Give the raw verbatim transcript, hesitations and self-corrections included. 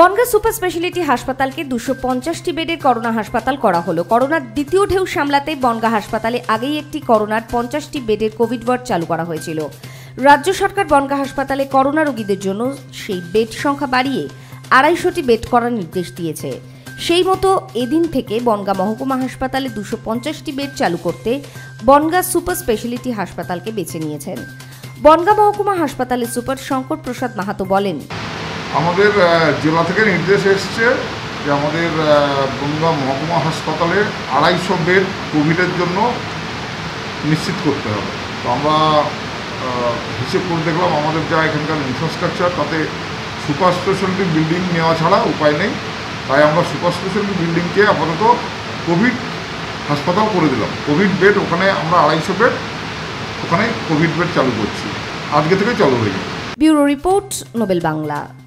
Bongaon super speciality হাসপাতালকে দুশো পঞ্চাশটি বেডের করোনা হাসপাতাল করা হলো। করোনার দ্বিতীয় ঢেউ সামলাতে বনগাঁ হাসপাতালে আগেই একটি করোনার পঞ্চাশটি বেডের কোভিড ওয়ার্ড চালু করা হয়েছিল। রাজ্য সরকার বনগাঁ হাসপাতালে করোনা রোগীদের জন্য সেই বেড সংখ্যা বাড়িয়ে আড়াইশোটি বেড করার নির্দেশ দিয়েছে। সেই মতো এদিন থেকে বনগাঁ মহকুমা হাসপাতালে দুশো পঞ্চাশটি বেড চালু করতে বনগাঁ সুপার স্পেশালিটি হাসপাতালকে বেছে নিয়েছেন। বনগাঁ মহকুমা হাসপাতালের সুপার শঙ্কর প্রসাদ মাহাতো বলেন, আমাদের জেলা থেকে নির্দেশ এসছে যে আমাদের বনগাঁ মহকুমা হাসপাতালে আড়াইশো বেড কোভিডের জন্য নিশ্চিত করতে হবে। তো আমরা হিসেব করে দেখলাম আমাদের যা এখানকার ইনফ্রাস্ট্রাকচার তাতে সুপার স্পেশালিটি বিল্ডিং নেওয়া ছাড়া উপায় নেই। তাই আমরা সুপার স্পেশালিটি বিল্ডিংকে আপাতত কোভিড হাসপাতাল করে দিলাম। কোভিড বেড ওখানে আমরা আড়াইশো বেড ওখানে কোভিড বেড চালু করছি, আজকে থেকে চালু হয়ে যাবে। Bureau report, Nobel Bangla.